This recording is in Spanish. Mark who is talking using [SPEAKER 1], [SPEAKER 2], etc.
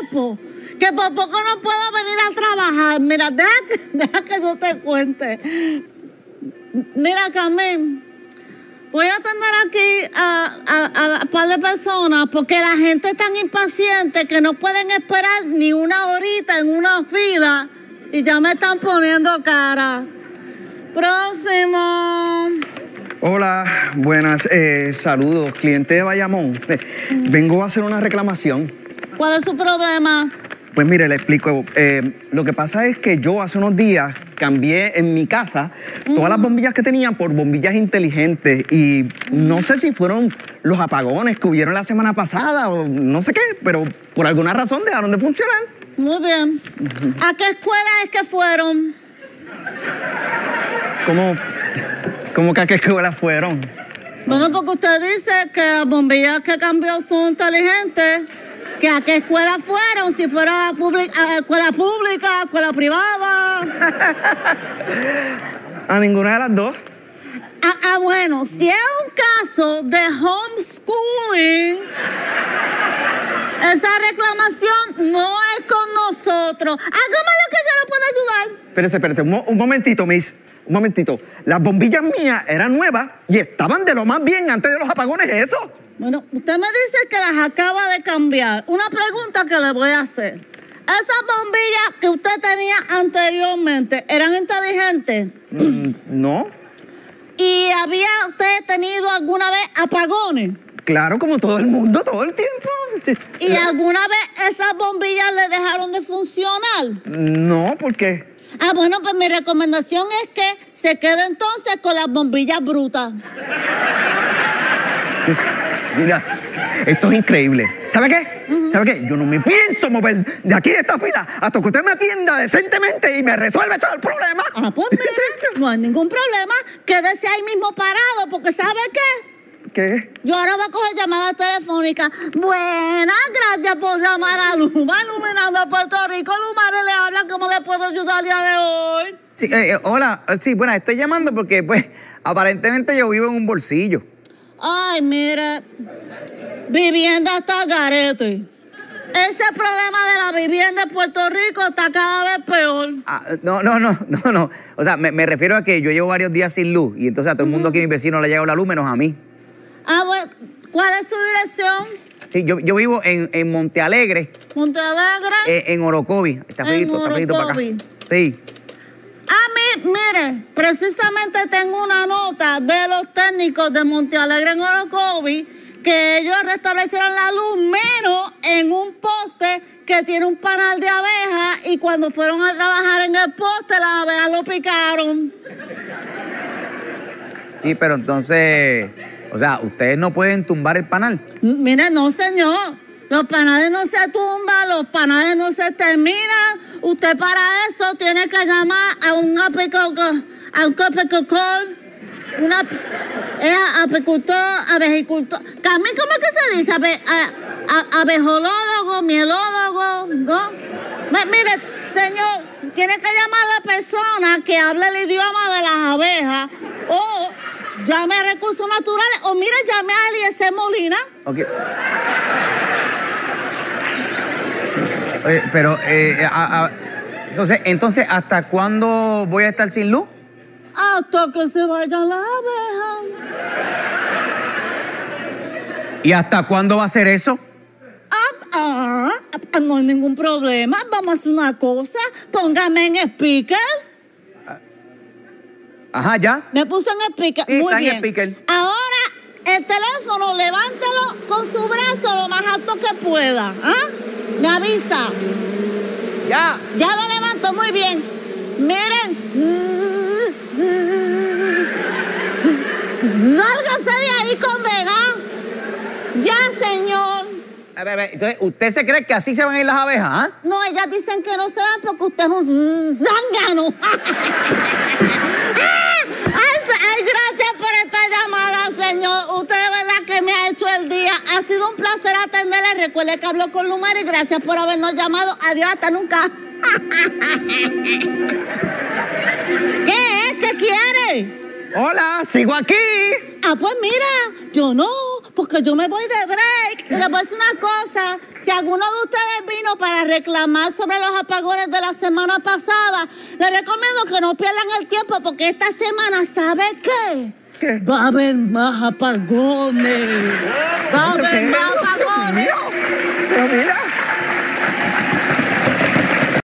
[SPEAKER 1] cuerpo que por poco no puedo venir a trabajar. Mira, deja que yo te cuente. Mira, Carmen, voy a atender aquí a un par de personas porque la gente es tan impaciente que no pueden esperar ni una horita en una fila y ya me están poniendo cara. Próximo.
[SPEAKER 2] Hola, buenas, saludos, cliente de Bayamón. Vengo a hacer una reclamación.
[SPEAKER 1] ¿Cuál es su problema?
[SPEAKER 2] Pues mire, le explico. Lo que pasa es que yo hace unos días cambié en mi casa todas las bombillas que tenían por bombillas inteligentes y no sé si fueron los apagones que hubieron la semana pasada o no sé qué, pero por alguna razón dejaron de funcionar.
[SPEAKER 1] Muy bien. ¿A qué escuela es que fueron?
[SPEAKER 2] ¿Cómo que a qué escuela fueron?
[SPEAKER 1] Bueno, porque usted dice que las bombillas que cambió son inteligentes. ¿Que a qué escuela fueron? Si fuera escuela pública, escuela privada.
[SPEAKER 2] A ninguna de las dos.
[SPEAKER 1] Bueno, si es un caso de homeschooling, esa reclamación no es con nosotros. Hágame lo que yo le pueda ayudar.
[SPEAKER 2] Espérese, un momentito, Miss. Un momentito. Las bombillas mías eran nuevas y estaban de lo más bien antes de los apagones, ¿eso?
[SPEAKER 1] Bueno, usted me dice que las acaba de cambiar. Una pregunta que le voy a hacer. ¿Esas bombillas que usted tenía anteriormente eran inteligentes?
[SPEAKER 2] No.
[SPEAKER 1] ¿Y había usted tenido alguna vez apagones?
[SPEAKER 2] Claro, como todo el mundo, todo el tiempo. Sí.
[SPEAKER 1] ¿Y alguna vez esas bombillas le dejaron de funcionar?
[SPEAKER 2] No, ¿por qué?
[SPEAKER 1] Bueno, pues mi recomendación es que se quede entonces con las bombillas brutas.
[SPEAKER 2] Mira, esto es increíble. ¿Sabe qué? ¿Sabe qué? Yo no me pienso mover de aquí de esta fila hasta que usted me atienda decentemente y me resuelva todo el problema.
[SPEAKER 1] Pues mira, no hay ningún problema. Quédese ahí mismo parado, porque ¿sabe qué?
[SPEAKER 2] ¿Qué?
[SPEAKER 1] Yo ahora voy a coger llamadas telefónicas. Buenas, gracias por llamar a Luma, iluminando a Puerto Rico. Luma le habla, ¿cómo le puedo ayudar el día de hoy?
[SPEAKER 3] Sí, hola. Sí, bueno, estoy llamando porque, pues, aparentemente yo vivo en un bolsillo.
[SPEAKER 1] Ay, mire, vivienda está garete. Ese problema de la vivienda en Puerto Rico está cada vez peor.
[SPEAKER 3] No. O sea, me refiero a que yo llevo varios días sin luz y entonces a todo el mundo aquí, mis vecinos, le ha llegado la luz, menos a mí.
[SPEAKER 1] Bueno, ¿cuál es su dirección?
[SPEAKER 3] Sí, yo vivo en Monte Alegre.
[SPEAKER 1] ¿Monte Alegre?
[SPEAKER 3] En Orocovi. Está feito para acá. Sí.
[SPEAKER 1] Mire, precisamente tengo una nota de los técnicos de Monte Alegre en Orocovi que ellos restablecieron la luz menos en un poste que tiene un panal de abejas y cuando fueron a trabajar en el poste las abejas lo picaron.
[SPEAKER 3] Sí, pero entonces, o sea, ¿ustedes no pueden tumbar el panal?
[SPEAKER 1] Mire, no, señor. Los panales no se tumban, los panales no se terminan. Usted para eso tiene que llamar a un apicultor, abejicultor. Carmen, ¿cómo es que se dice? Abejólogo, mielólogo, ¿no? Mire, señor, tiene que llamar a la persona que hable el idioma de las abejas o llame a Recursos Naturales o mire, llame a Eliezer Molina.
[SPEAKER 3] Ok. Oye, pero, entonces, ¿hasta cuándo voy a estar sin luz?
[SPEAKER 1] Hasta que se vayan las abejas.
[SPEAKER 3] ¿Y hasta cuándo va a ser eso?
[SPEAKER 1] No hay ningún problema. Vamos a hacer una cosa. Póngame en speaker.
[SPEAKER 3] Ajá, ¿ya?
[SPEAKER 1] Me puso en speaker.
[SPEAKER 3] Sí,
[SPEAKER 1] muy
[SPEAKER 3] está
[SPEAKER 1] bien.
[SPEAKER 3] en speaker.
[SPEAKER 1] Ahora, el teléfono, levántelo con su brazo lo más alto que pueda. Me avisa.
[SPEAKER 3] Ya.
[SPEAKER 1] Ya lo levanto, muy bien. Miren. Lárgase de ahí, condena. Ya, señor.
[SPEAKER 3] A ver, entonces, ¿usted se cree que así se van a ir las abejas, ah?
[SPEAKER 1] No, ellas dicen que no se van porque usted es un zángano. Ay, gracias por esta llamada, señor. Usted de verdad que me ha hecho el día. Ha sido un placer atenderle. Recuerde que habló con Lumar y gracias por habernos llamado. Adiós, hasta nunca. ¿Qué es? ¿Qué quiere?
[SPEAKER 2] Hola, sigo aquí.
[SPEAKER 1] Pues mira, yo no, porque yo me voy de break. Y les voy a decir una cosa, si alguno de ustedes vino para reclamar sobre los apagones de la semana pasada, les recomiendo que no pierdan el tiempo, porque esta semana, ¿sabe qué?
[SPEAKER 2] ¿Qué?
[SPEAKER 1] Va a haber más apagones. Va a haber más apagones.
[SPEAKER 2] Pero mira.